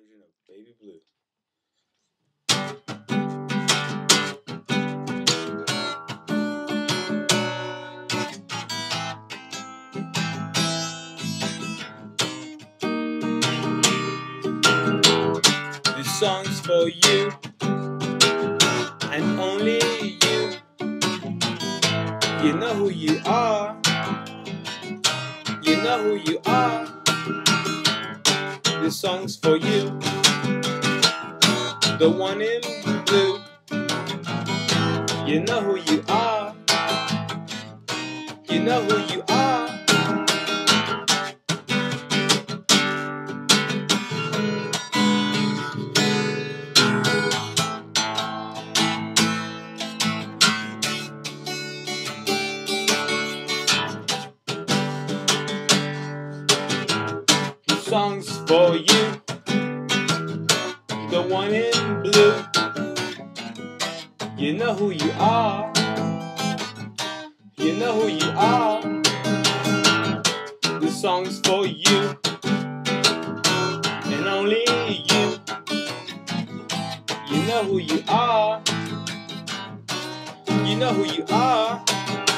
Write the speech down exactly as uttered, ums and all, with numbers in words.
version of Baby Blue. This song's for you, and only you. You know who you are. You know who you are. This song's for you, the one in blue. You know who you are. You know who you are. This song's for you, the one in blue. You know who you are. You know who you are. This song's for you, and only you. You know who you are. You know who you are.